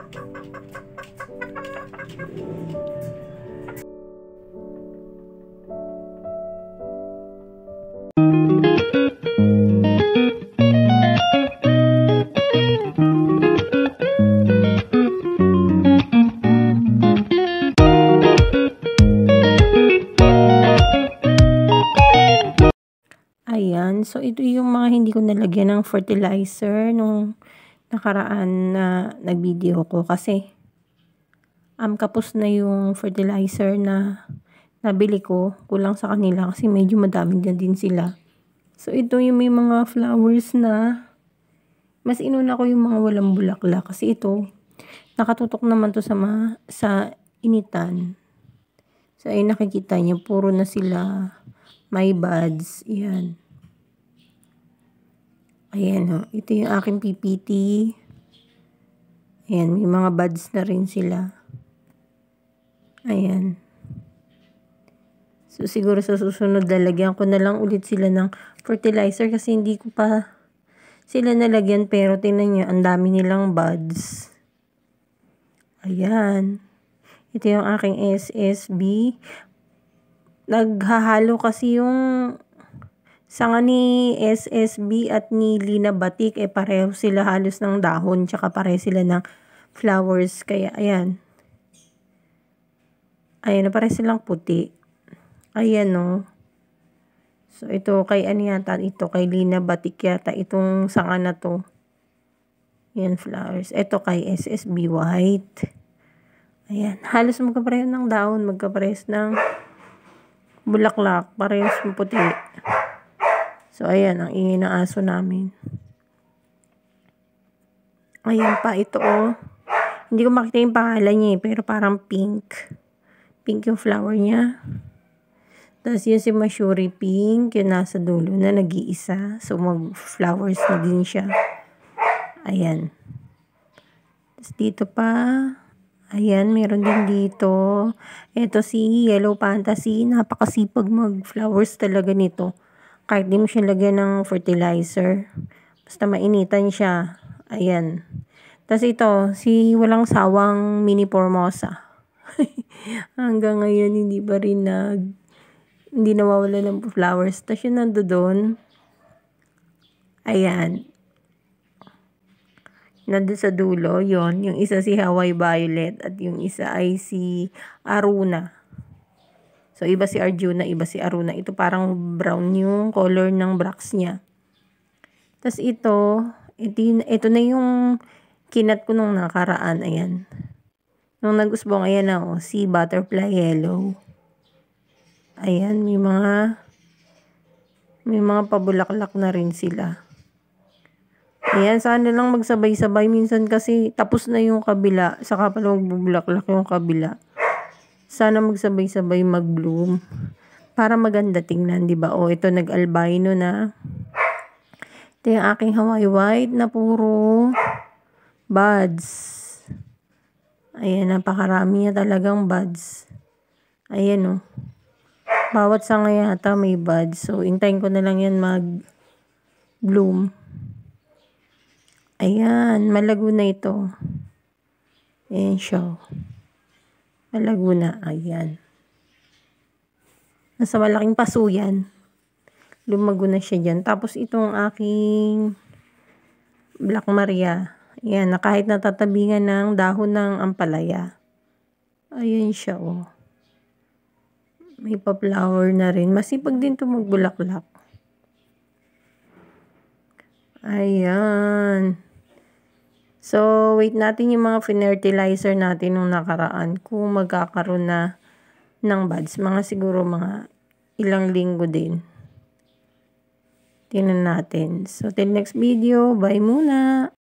Ayan, so ito yung mga hindi ko nalagyan ng fertilizer nung nakaraan na nag-video ko kasi kapos na yung fertilizer na nabili ko, kulang sa kanila kasi medyo madami na din sila. So ito yung may mga flowers na mas inuna ko yung mga walang bulaklak kasi ito nakatutok naman to sa initan. So ay nakikita niyo puro na sila may buds. Yan. Ayan o. Ito yung aking PPT. Ayan. May mga buds na rin sila. Ayan. So, siguro sa susunod lalagyan ko na lang ulit sila ng fertilizer kasi hindi ko pa sila nalagyan. Pero tingnan nyo, ang dami nilang buds. Ayan. Ito yung aking SSB. Naghahalo kasi yung sanga ni SSB at ni Lina Batik, pareho sila halos ng dahon, tsaka pareho sila ng flowers. Kaya, ayan. Ayan, pareho silang puti. Ayan, no. So, ito, kay ano yata, ito, kay Lina Batik yata, itong sanga na to. Ayan, flowers. Ito, kay SSB White. Ayan, halos magkapareho ng dahon, magkapareho ng bulaklak, parehas puti. So, ayan, ang ingay ng aso namin. Ayan pa, ito oh. Hindi ko makita yung pangalan niya pero parang pink. Pink yung flower niya. Tapos yun si Mashuri pink, yung nasa dulo na nag-iisa. So, mag-flowers na din siya. Ayan. Tapos dito pa, ayan, meron din dito. Ito si Yellow Fantasy. Napakasipag mag-flowers talaga nito. Kahit di mo siya lagyan ng fertilizer. Basta mainitan siya. Ayan. Tapos ito, si walang sawang mini Formosa. Hanggang ngayon, hindi pa rin hindi nawawala ng flowers. Tapos yun nandoon. Ayan. Nandun sa dulo, yon yung isa si Hawaii Violet at yung isa ay si Aruna. So, iba si Arjuna, iba si Aruna. Ito parang brown yung color ng bracts niya. Tapos ito na yung kinat ko nung nakaraan. Ayan. Nung nag-usbong, ayan na oh, si Butterfly Yellow. Ayan, may mga pabulaklak na rin sila. Ayan, sana lang magsabay-sabay. Minsan kasi tapos na yung kabila. Saka pala magbubulaklak yung kabila. Sana magsabay-sabay mag-bloom. Para maganda tingnan, di ba? O, ito nag-albino na. Ito yung aking Hawaii White na puro buds. Ayan, napakarami niya talagang buds. Ayan, o. Bawat sanga yata may buds. So, intayin ko na lang yan mag-bloom. Ayan, malago na ito. Ayan siya. Malago na. Ayan. Nasa malaking paso yan. Lumago na siya dyan. Tapos itong aking Black Maria. Ayan, na kahit natatabingan ng dahon ng ampalaya. Ayan siya, oh. May pa-flower na rin. Masipag din ito magbulaklak. Ayan. So, wait natin yung mga fertilizer natin nung nakaraan. Kung magkakaroon na ng buds. Mga siguro mga ilang linggo din. Tingnan natin. So, till next video. Bye muna.